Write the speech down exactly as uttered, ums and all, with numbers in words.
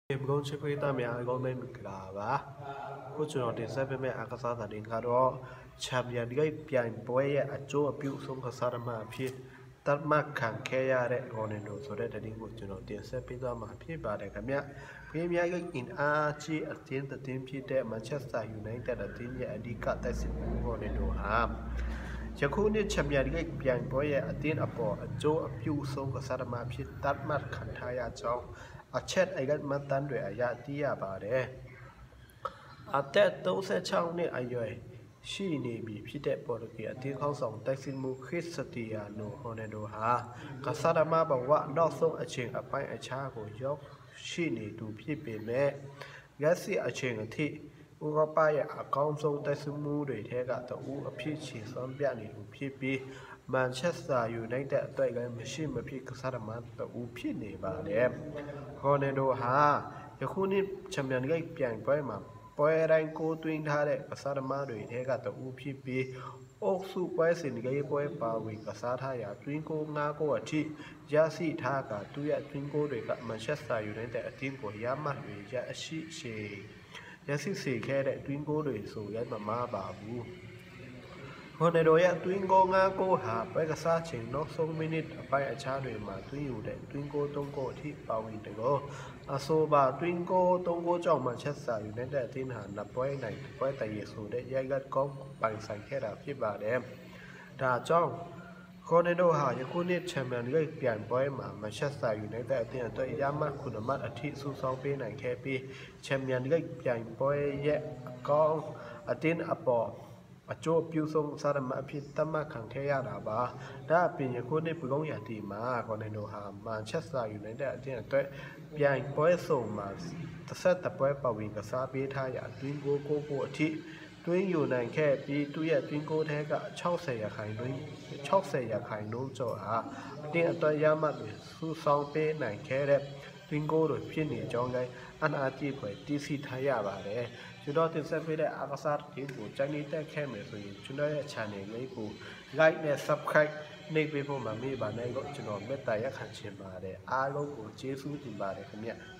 မကုန်းချစ်ပရိသတ်များအကောင်းမင်္ဂလာပါခုကျွန်တော်တင်ဆက်ပေးမယ့်အားကစားသတင်းကတော့ချန်ပီယံလိဂ်ပြိုင်ပွဲရဲ့အကျိုးအပြုဆုံးကစားသမားအဖြစ်သတ်မှတ်ခံခဲ့ရတဲ့ရိုနယ်ဒိုဆိုတဲ့သတင်းကိုကျွန်တော်တင်ဆက်ပေးသွားမှာဖြစ်ပါတယ်ခင်ဗျပရီးမီးယားလိဂ်အင်အားကြီးအသင်းတစ်သင်းဖြစ်တဲ့မန်ချက်စတာယူနိုက်တက်အသင်းရဲ့အဓိကတိုက်စစ်မှုရိုနယ်ဒိုဟာယခုနှစ်ချန်ပီယံလိဂ်ပြိုင်ပွဲရဲ့အသင်းအပေါ်အကျိုးအပြုဆုံးကစားသမားဖြစ်သတ်မှတ်ခံထားရကြောင်းအချက်အလက်မှတ်တမ်းတွေအရသိရပါတယ်အသက်၃၆နှစ်အရွယ်ရှိနေပြီဖြစ်တဲ့ပေါ်တူဂီအသင်းခေါင်းဆောင်တိုက်စစ်မှုခရစ်စတီယာနိုရိုနယ်ဒိုဟာကစားသမားဘဝနောက်ဆုံးအချိန်အပိုင်းအခြားကိုရောက်ရှိနေသူဖြစ်ပေမဲ့လက်ရှိအချိန်အထိဥရောပရဲ့အကောင်းဆုံးတိုက်စစ်မှုတွေထဲကတဦးအဖြစ်ချီစွမ်းပြနေသူဖြစ်ပြီးမန်ချက်စတာယူနိုက်တက်အတွက်ကမရှိမဖြစ်ကစားသမားတဦးဖြစ်နေပါတယ်ရိုနယ်ဒိုဟာယခုနှစ်ချန်ပီယံလိဂ်ပြိုင်ပွဲမှာပွဲတိုင်းကိုသွင်းထားတဲ့ကစားသမားတွေထဲကတဦးဖြစ်ပြီးအုပ်စုပွဲစဉ်လေးပွဲပါဝင်ကစားထားရာတွင်းကို၅ဂိုးအထိရရှိထားကသူရဲ့တွင်းကိုတွေကမန်ချက်စတာယူနိုက်တက်အသင်းကိုရမှတ်တွေရရှိစေရရှိစေခဲ့တဲ့တွင်းကိုတွေဆိုရဲမမှားပါဘူးရိုနယ်ဒိုရဲ့တွင်းကို၅ဂိုးဟာပွဲကစားချိန်နောက်ဆုံးမိနစ်အပိုင်းအခြားတွေမှာတွင်းယူတဲ့တွင်းကို၃ဂိုးအထိပါဝင်တယ်လို့အဆိုပါတွင်းကို၃ဂိုးကြောင့်မန်ချက်စတာယူနိုက်တက်အသင်းဟာနှစ်ပွဲနိုင်ပွဲတရဆိုတဲ့ရိုက်လက်ကောင်းပိုင်ဆိုင်ခဲ့တာဖြစ်ပါတယ်။ဒါကြောင့်ရိုနယ်ဒိုဟာယခုနှစ်ချန်ပီယံလိဂ်ပြိုင်ပွဲမှာမန်ချက်စတာယူနိုက်တက်အသင်းအတွက်ရမှတ်ခုနှစ်မှတ်အထိစုဆောင်းပေးနိုင်ခဲ့ပြီးချန်ပီယံလိဂ်ပြိုင်ပွဲရဲ့အကောင်းအသင်းအပေါ်အကျိုးပြုဆုံးစားရမအဖြစ်သတ်မှတ်ခံခဲ့ရတာပါဒါအပြင်ယခုနှစ်ပကုံးရတီမှာရိုနယ်ဒိုဟာမန်ချက်စတာယူနိုက်တက်အသင်းအတွက်ပြိုင်ပွဲစုံမှာတစ်ဆက်တပွဲပဝင်ကစားပေးထားရာတွင်းကိုကိုကိုအထိတွင်းယူနိုင်ခဲ့ပြီးသူရဲ့တွင်းကိုထဲက၆၀ရာခိုင်နှုန်း၆၀ရာခိုင်နှုန်းကျော်ဟာအသင်းအတွက်ရမှတ်တွေစုဆောင်းပေးနိုင်ခဲ့တဲ့တွင်းကိုတွေဖြစ်နေကြောင်းလည်းအနာအကြည့်ပွဲတည်ရှိထားရပါတယ်ကျွန်တော်တင်ဆက်ပေးတဲ့အားကစားသတင်းကိုကြိုက်နေတဲ့ခဲ့မယ်ဆိုရင်ကျွန်တော်ရဲ့ channel လေးကို like နဲ့ subscribe နှိပ်ပေးဖို့မမေ့ပါနဲ့လို့ကျွန်တော်မေတ္တာရပ်ခံချင်ပါတယ်အားလုံးကိုကျေးဇူးတင်ပါတယ်ခင်ဗျ